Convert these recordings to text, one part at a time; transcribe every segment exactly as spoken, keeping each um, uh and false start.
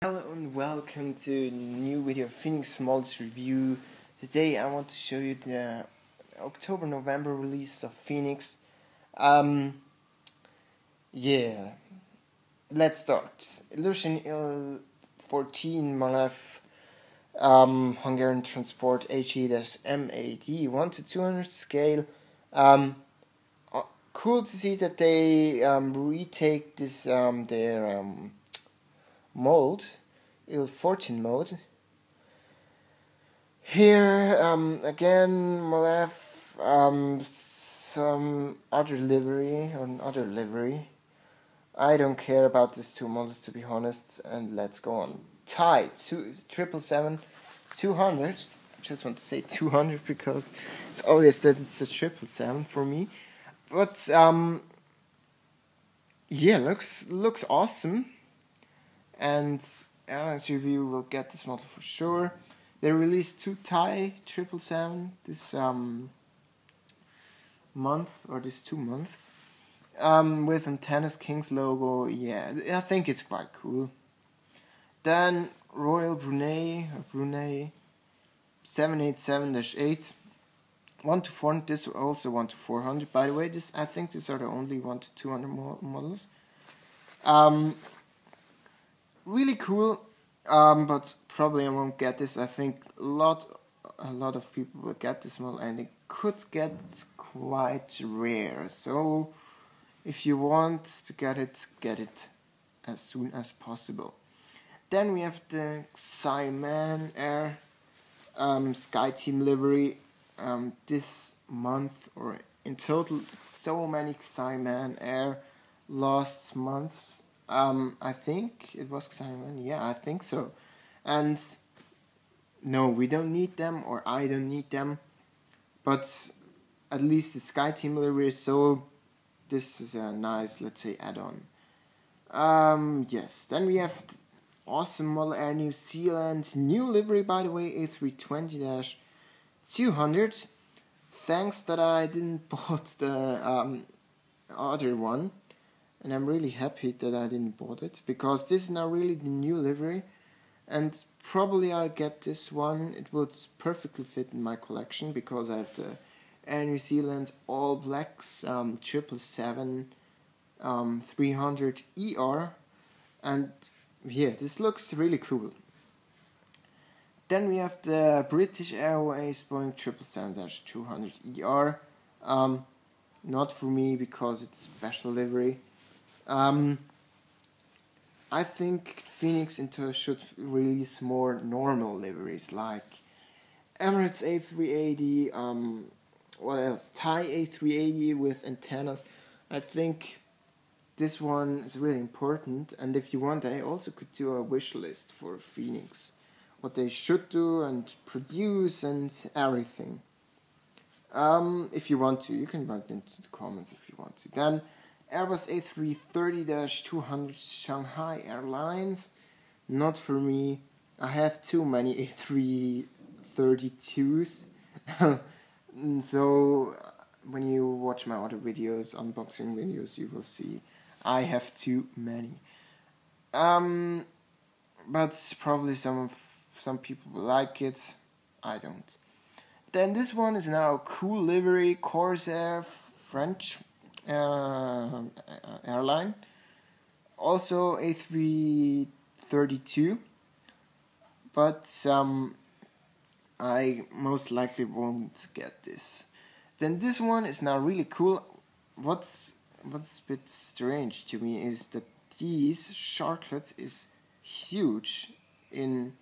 Hello and welcome to a new video of Phoenix Models review. Today I want to show you the October-November release of Phoenix. Um, yeah, let's start. Illusion Il fourteen Molev um, Hungarian Transport H E M A D one to two hundred scale. Um, uh, cool to see that they um, retake this um, their um, mold. Il fourteen mode. Here, um, again, Molev, um, some other livery, or another livery. I don't care about these two models, to be honest, and let's go on. Thai, triple seven, two hundred. I just want to say two hundred because it's obvious that it's a triple seven for me. But, um, yeah, looks, looks awesome. And Airlines Review will get this model for sure. They released two Thai triple seven this um, month, or this two months, um, with Antennas Kings logo. Yeah, I think it's quite cool. Then Royal Brunei, or Brunei seven eighty-seven dash eight, one to four hundred. This also one to four hundred. By the way, this I think these are the only one to two hundred mo models. Um, really cool. Um, but probably I won't get this. I think a lot, a lot of people will get this model, and it could get quite rare. So, if you want to get it, get it as soon as possible. Then we have the Xiamen Air um, Sky Team livery. Um, this month, or in total, so many Xiamen Air last months. Um, I think it was Xiamen, yeah, I think so. And no, we don't need them, or I don't need them. But at least the Sky Team livery is so, this is a nice, let's say, add-on. Um, yes, then we have awesome Model Air New Zealand, new livery by the way, A three twenty dash two hundred. Thanks that I didn't bought the um, other one. And I'm really happy that I didn't bought it, because this is now really the new livery, and probably I'll get this one. It would perfectly fit in my collection, because I have the Air New Zealand All Blacks um, triple seven um, three hundred E R, and yeah, this looks really cool. Then we have the British Airways Boeing triple seven dash two hundred E R. Um, not for me, because it's special livery. Um, I think Phoenix Inter should release more normal liveries, like Emirates A three eighty, um, what else? Thai A three eighty with antennas. I think this one is really important, and if you want, I also could do a wish list for Phoenix. What they should do and produce and everything. Um, if you want to, you can write into the comments if you want to. Then Airbus A three thirty dash two hundred Shanghai Airlines, not for me. I have too many A three thirty-twos. So when you watch my other videos, unboxing videos, you will see I have too many. Um, but probably some of some people will like it. I don't. Then this one is now cool livery, Corsair French uh, airline. Also A three thirty-two, but um, I most likely won't get this. Then this one is now really cool. What's what's a bit strange to me is that these shortcuts is huge in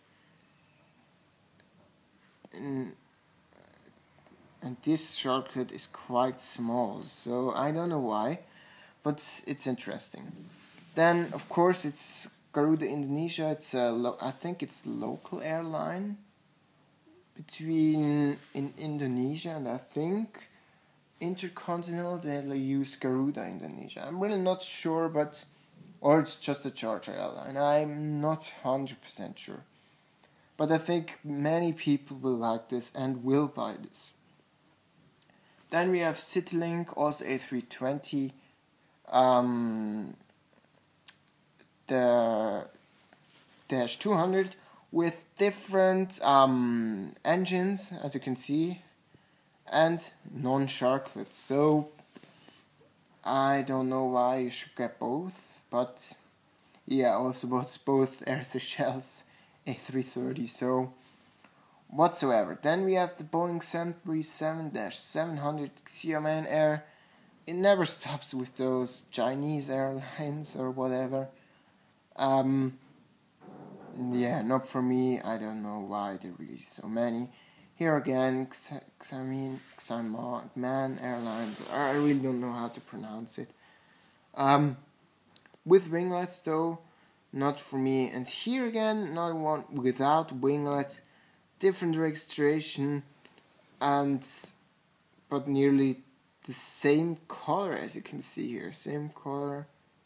in and this shortcut is quite small, so I don't know why, but it's interesting. Then of course it's Garuda Indonesia. It's a lo I think it's the local airline between in Indonesia and I think Intercontinental. They use Garuda Indonesia. I'm really not sure, but or it's just a charter airline. I'm not one hundred percent sure, but I think many people will like this and will buy this. Then we have CityLink, also A three twenty. Um, the two hundred with different um, engines, as you can see, and non-sharklets. So I don't know why you should get both, but yeah, also both both Air Seychelles A three thirty. So whatsoever. Then we have the Boeing seven thirty-seven seven hundred Xiamen Air. It never stops with those Chinese airlines or whatever. Um, yeah, not for me. I don't know why they release so many. Here again, Xiamen, Xiamen Airlines. I really don't know how to pronounce it. Um, with winglets though, not for me. And here again, another one without winglets, different registration, and but nearly the same color as you can see here. Same color.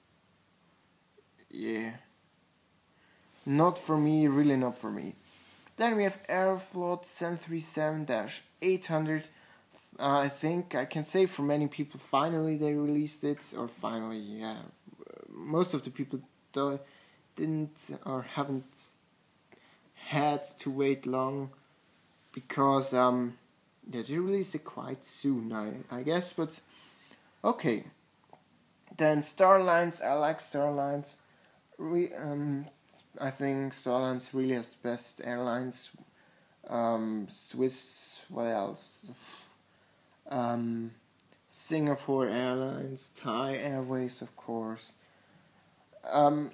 Yeah. Not for me, really not for me. Then we have Aeroflot seven thirty-seven eight hundred. Uh, I think I can say for many people, finally they released it, or finally, yeah. Most of the people do, didn't or haven't had to wait long because um, yeah, they released it quite soon, I, I guess, but okay. Then Starlines, I like Starlines. Re, um, I think Starlines really has the best airlines. Um, Swiss, what else? Um, Singapore Airlines, Thai Airways, of course. Um,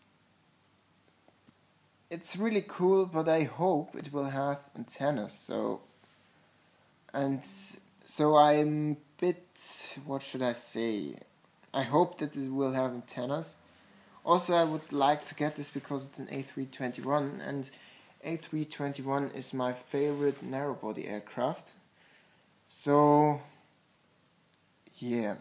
it's really cool, but I hope it will have antennas. So, and so I'm a bit, what should I say? I hope that it will have antennas. Also, I would like to get this because it's an A three twenty-one, and A three twenty-one is my favorite narrow-body aircraft. So, yeah.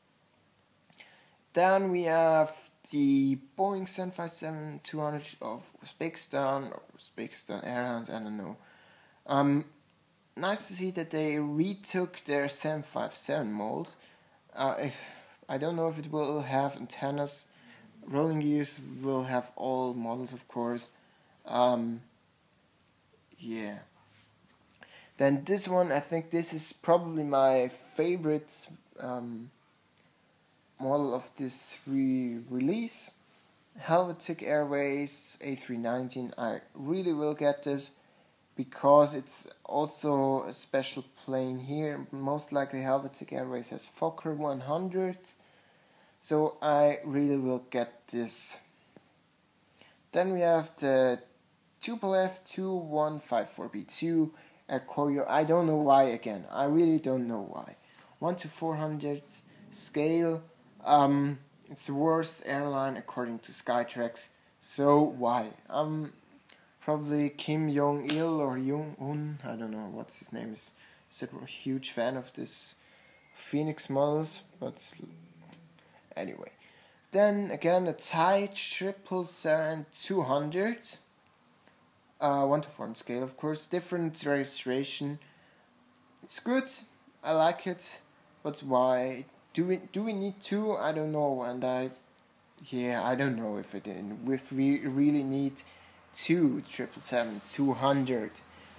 Then we have the Boeing seven fifty-seven two hundred of Uzbekistan, or Uzbekistan Airlines, I don't know. Um, nice to see that they retook their seven fifty-seven mold. Uh, if I don't know if it will have antennas. Rolling gears will have all models, of course. Um, yeah. Then this one, I think this is probably my favorite um, model of this re-release. Helvetic Airways A three nineteen. I really will get this because it's also a special plane here. Most likely Helvetic Airways has Fokker one hundred. So I really will get this. Then we have the Tupolev two one five four B two Air Koryo. I don't know why again. I really don't know why. one to four hundred scale. Um, it's the worst airline according to Skytrax. So why? Um, probably Kim Jong Il or Jong Un. I don't know what's his name is. Is a huge fan of this Phoenix models, but. Anyway, then again a Thai triple seven two hundred, uh, one to four scale, of course, different registration. It's good, I like it, but why do we do we need two? I don't know, and I, yeah, I don't know if it if we really need two triple seven two hundred.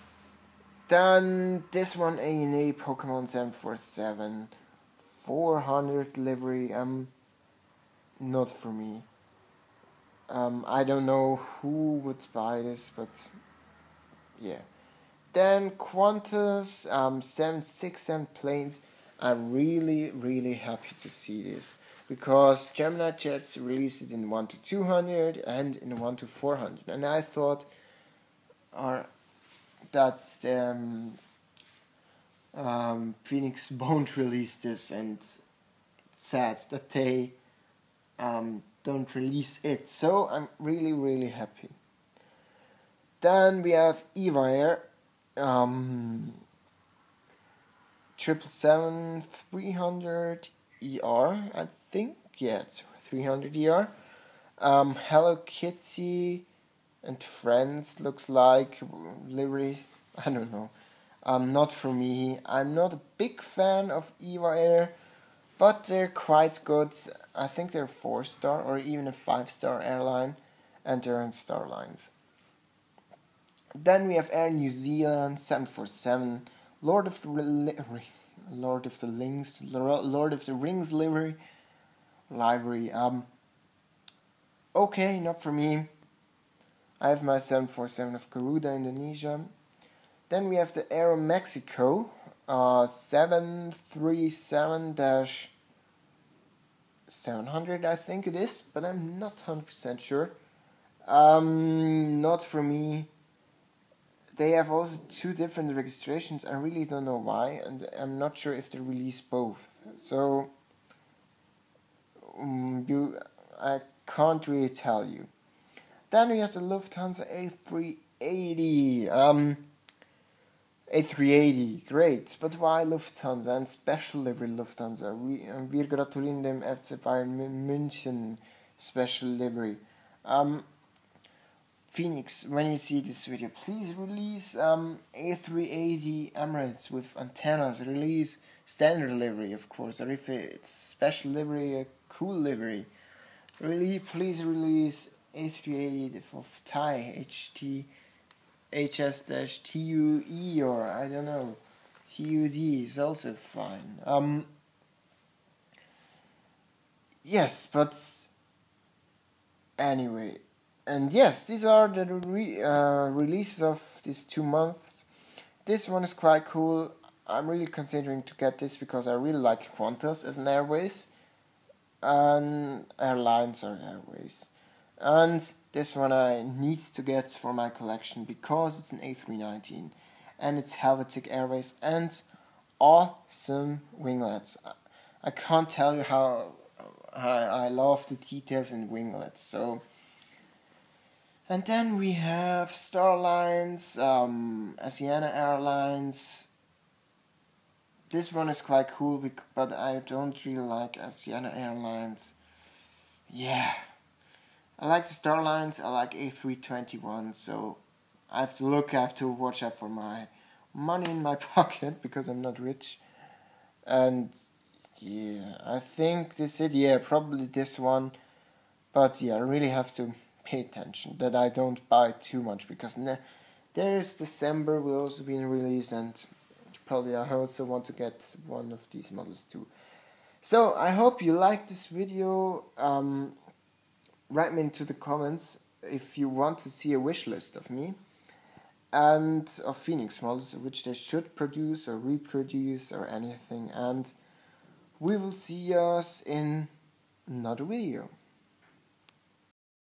Then this one A N A Pokemon seven forty-seven four hundred livery. Um. Not for me. Um, I don't know who would buy this, but yeah. Then Qantas um, seven sixty-seven planes. I'm really, really happy to see this because Gemini Jets released it in one to two hundred and in one to four hundred, and I thought, or that um, um, Phoenix won't release this, and it's sad that they. Um, don't release it. So I'm really, really happy. Then we have Eva Air, um, triple seven three hundred E R, I think. Yeah, it's three hundred E R. Um, Hello Kitty and Friends looks like livery. I don't know. Um, not for me. I'm not a big fan of Eva Air. But they're quite good. I think they're four star or even a five star airline, and they're in Starlines. Then we have Air New Zealand seven forty-seven, Lord of the Lord of the Rings, Lord of the Rings livery, library. Um, okay, not for me. I have my seven forty-seven of Garuda, Indonesia. Then we have the Aero Mexico, uh, seven thirty-seven seven hundred, I think it is, but I'm not one hundred percent sure. Um, not for me. They have also two different registrations. I really don't know why, and I'm not sure if they release both. So, um, you, I can't really tell you. Then we have the Lufthansa A three eighty. Um, A three eighty, great. But why Lufthansa and special livery Lufthansa? We, wir gratulieren dem F C Bayern München special livery. Um, Phoenix, when you see this video, please release um, A three eighty Emirates with antennas. Release standard livery, of course, or if it's special livery, a cool livery. Really, please release A three eighty of Thai H T H S T U E, or I don't know, T U D is also fine. Um, yes, but anyway, and yes, these are the re uh, releases of these two months. This one is quite cool. I'm really considering to get this because I really like Qantas as an airways, and airlines or airways. And this one I need to get for my collection because it's an A three nineteen and it's Helvetic Airways and awesome winglets. I can't tell you how, how I love the details in winglets. So, and then we have Starlines, um, Asiana Airlines. This one is quite cool, but I don't really like Asiana Airlines. Yeah. I like the Starlines, I like A three twenty-one, so I have to look, I have to watch out for my money in my pocket, because I'm not rich. And yeah, I think this is, yeah, probably this one. But yeah, I really have to pay attention that I don't buy too much, because ne- there is December will also be released, and probably I also want to get one of these models too. So I hope you liked this video. Um, write me into the comments if you want to see a wish list of me and of Phoenix models which they should produce or reproduce or anything, and we will see us in another video.